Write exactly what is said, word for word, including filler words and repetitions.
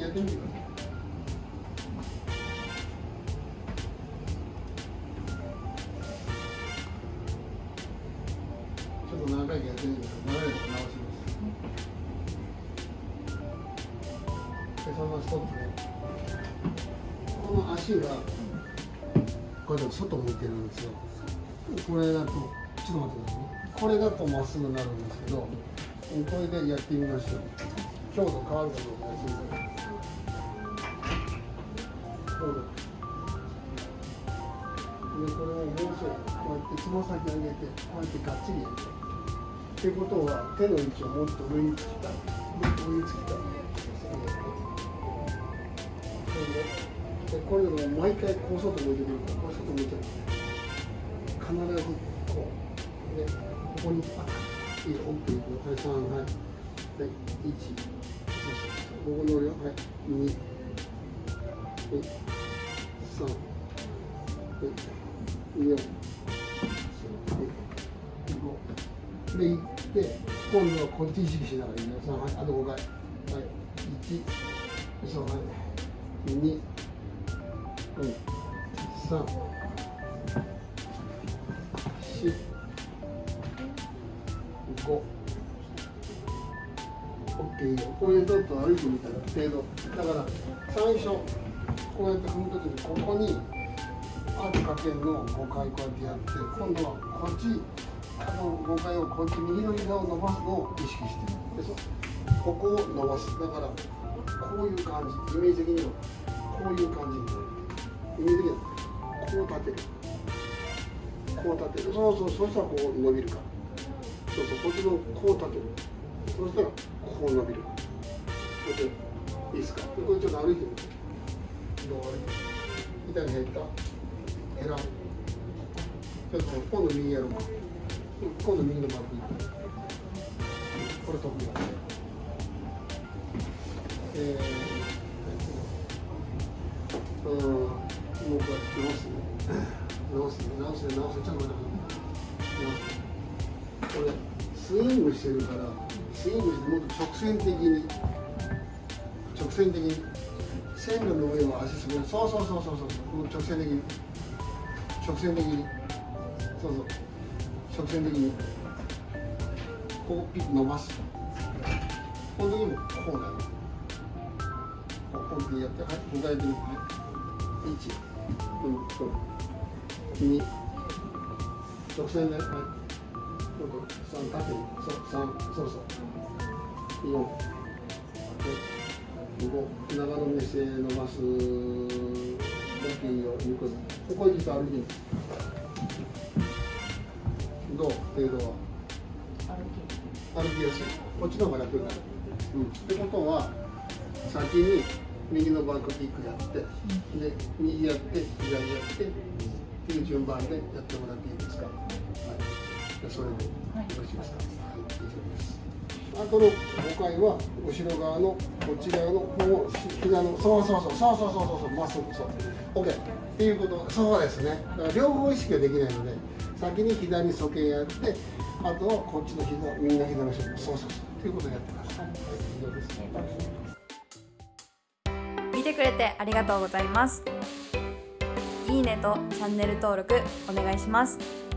やってみてください。ちょっと何回かやってみてください。流れとか直します。で、そのままストップね。この足がこれでも外向いてるんですよ。これだとちょっと待ってくださいね。これだとまっすぐになるんですけど、これでやってみましょう。強度変わるかどうかやってみてください。強度。で、これをもうちょいこうやってつま先上げて、こうやってがっちりやる。っていうことは手の位置をもっと上につきたい。もっと上につきたい。でこれでも毎回こう外向いてくるから、こう外向いてるので、必ずこうで、ここにパッいいよ、オッケーいくよ。はい、さん、はい、はい、いち、そうそうそう、ここ乗るよ。はい、に、はい、さん、はい、よん、はい、ごで、いって、今度はこっち意識しながらいいよ。さん、はい、あとごかい。はい、いち、そう、はい、に、うん、さん、し、ご、オッケーいいよ。これでちょっと歩いてみたら程度。だから最初こうやって踏むときにここにアーチかけるのをごかいこうやってやって、今度はこっちあのごかいをこっち右の膝を伸ばすのを意識してる。でそうここを伸ばす。だからこういう感じ、イメージ的にはこういう感じになる。イメージ的にはこう立てる、こう立てる。そうそう、そしたらこう伸びるから。そうそう、こっちのこう立てる。そしたらこう伸びる。こうやっていいですか。これちょっと歩いてみて。どう歩いて板に入ったヘラ。ちょっと今度右やろうか。今度右のバックいく。これ得意だね。えー、うん、もうこうやって直すね。直すね、直すね、直すね、ちょっと待って。直すね。これスイングしてるから、スイングしてもっと直線的に、直線的に線路の上を足滑る。そうそうそうそうそう、もう直線的に、直線的に、そうそう、直線的にこうピッと伸ばす。この時もこうなる。こうこうやって、はい、ごかいで、はい、いち、うん、そう、に、直線で、はい、さん、縦に、そう、さん、そうそう、よん、ご、長の目線伸ばす、大きいよ、ゆっくり。ここに実は歩いてる。どう程度は歩きやすい。こっちの方が楽になる。うん、ってことは先に右のバックキックやって、で右やって左やってっていう順番でやってもらっていいですか。はい、でそれでよろしいですか。はい、大丈夫です。あとのごかいは後ろ側のこっち側の方を膝のそうそうそうそうそうそうそうそうまっすぐそう OK っていうこと。そうですね。だから両方意識ができないので、先に左鼠径やって、あとはこっちの膝、右の膝の後ろ、そうそうそうということをやってます。はい、以上です。 見てくれてありがとうございます。いいねとチャンネル登録お願いします。